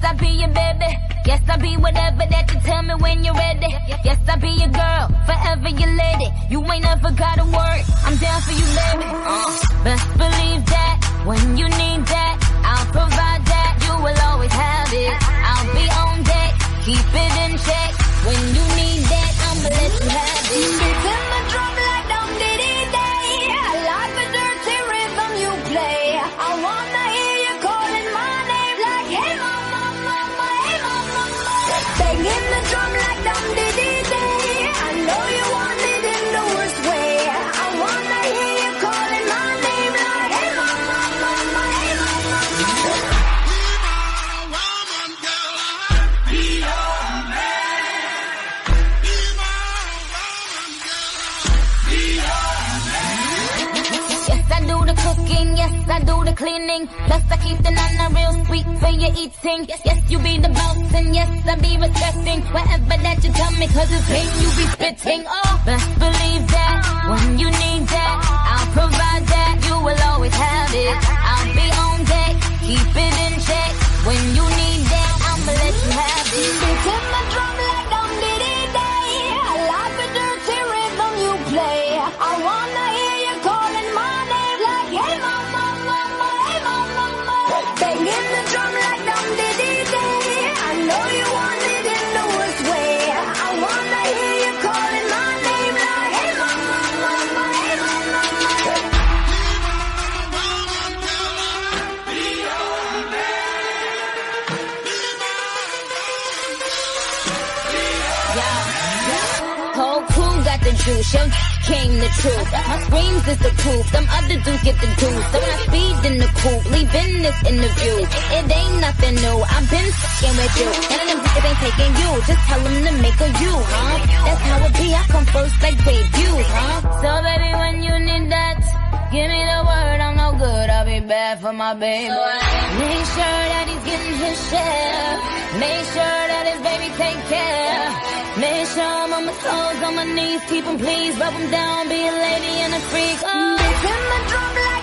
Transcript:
I be your baby. Yes, I be whatever that you tell me when you're ready. Yes, I be your girl, forever your lady. You ain't never gotta worry, I'm down for you, baby. Best believe that, when you need that, I'll provide that. You will always have it. I'll be on deck, keep it in check. When you need that, I'ma let you have it. Beats in the drum like dum diddy day. I like the dirty rhythm you play. I wanna hear you calling my name like, hey mama, mama, hey mama, mama. Banging the drum like dum diddy day. I know you want it in the worst way. I wanna hear you calling my name like, hey mama, mama, hey mama, mama. Yes, I do the cleaning. Plus I keep the nana real sweet for your eating. Yes, you be the boss and yes, I be respecting whatever that you tell me, cause it's pain you be spitting. Oh, best believe that, when you need that, I'll provide that. You will always have it. I'll be on deck, keep it in check. When you need that, I'ma let you have it. Beats in the drum like dum diddy day. I like the dirty rhythm you play. I wanna hear you calling my name like, hey mama, mama, hey mama, mama. Banging the drum like dum diddy day. I know you want it in the worst way. I wanna hear you calling my name like, hey mama, mama, hey mama, mama. Whole crew got the juice, your came the truth. My screams is the proof, them other dudes get the juice. So when I speed in the coupe, leaving this interview, it ain't nothing new, I've been fucking with you. None of them niggas ain't taking you, just tell them to make a you, huh? That's how it be, I come first like debuts, huh? So baby, when you need that, give me the word, I'm no good, I'll be bad for my baby. Make sure that he's getting his share, make sure that his baby take care. Make sure I'm on my toes, on my knees, keep 'em please, rub 'em down, be a lady and a freak. Oh. Beats in the drum like